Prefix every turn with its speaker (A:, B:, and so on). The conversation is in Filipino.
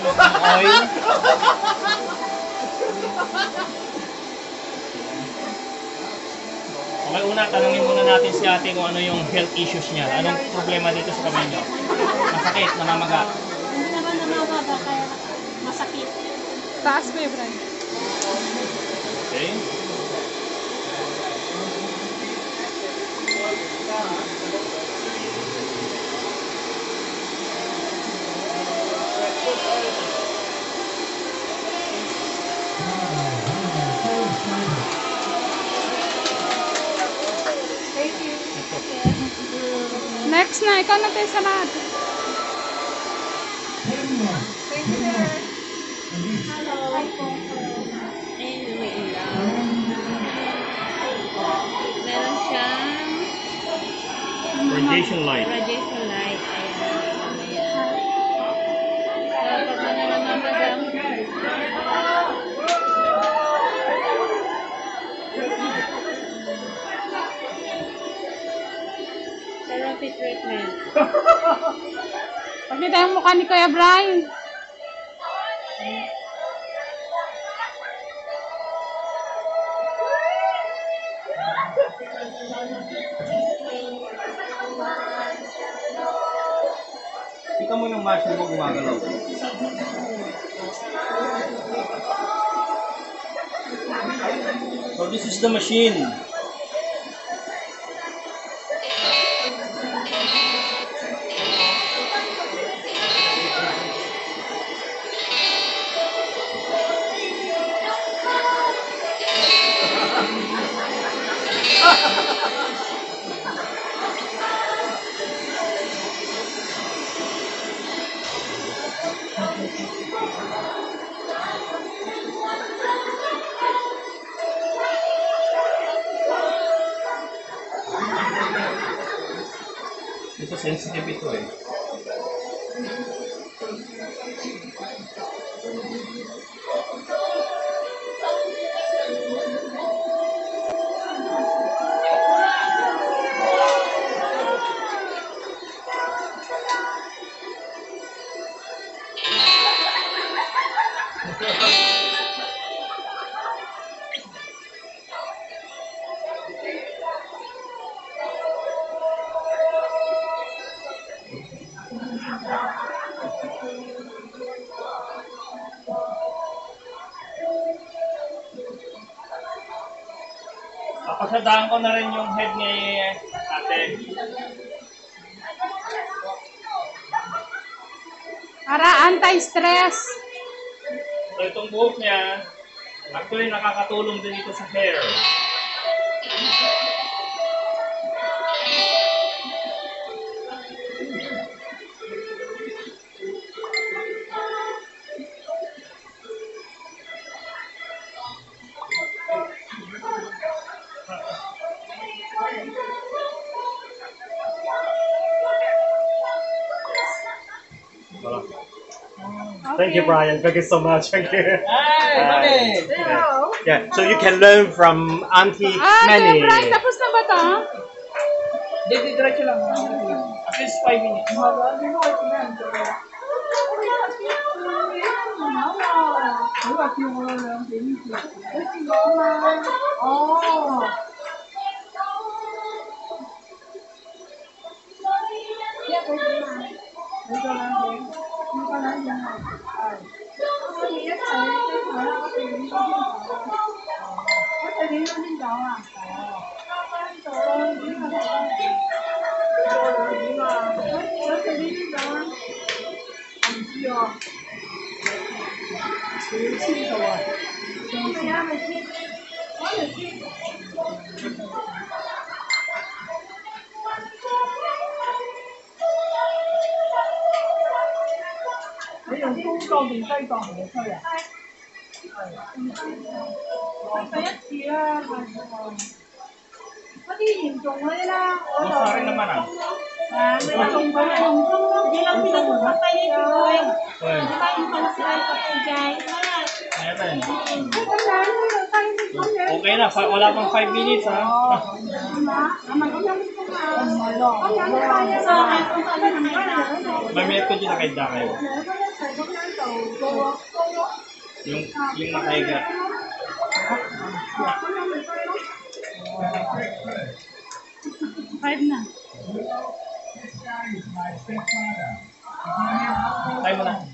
A: oil. Okay, una, tanungin muna natin si ate kung ano yung health issues niya. Anong problema dito sa kamay niyo? Masakit, namamaga.
B: Hindi naman namamaga, kaya masakit.
C: Taas ko yung Brian.
A: Okay.
C: Next na, ikaw na tayo sa lahat.
B: Meron siyang
A: Radiation light.
B: radiation light. Ayan. Pag nananamaga, therapy treatment.
C: Pakita yung mukha ni Kuya Brian.
A: Ikaw mo yung muscle mo gumagalaw. So this is the machine. Ito sensitive ito eh. Papasadaan ko na rin yung head ni ate.
C: Para anti-stress.
A: So itong buhok niya, actually nakakatulong din ito sa hair.
D: Thank you, Brian. Thank you so much. Thank you.
A: Hi,
D: Yeah, so you can learn from Auntie
C: Kuya
D: Manny.
C: Brian, tapos na ba ito?
A: Hindi, diretso lang. At least 5 minutes. Basta rin naman ah.
B: Hindi lang pinagpapatay ito.
A: Well,
B: Di ba yung palasay pa po guys?
A: ayan. Okay na, wala pang 5 minutes ha. Mamiyat ko din na kayo. Yung nakahiga.
C: Five na.
A: Try mo na.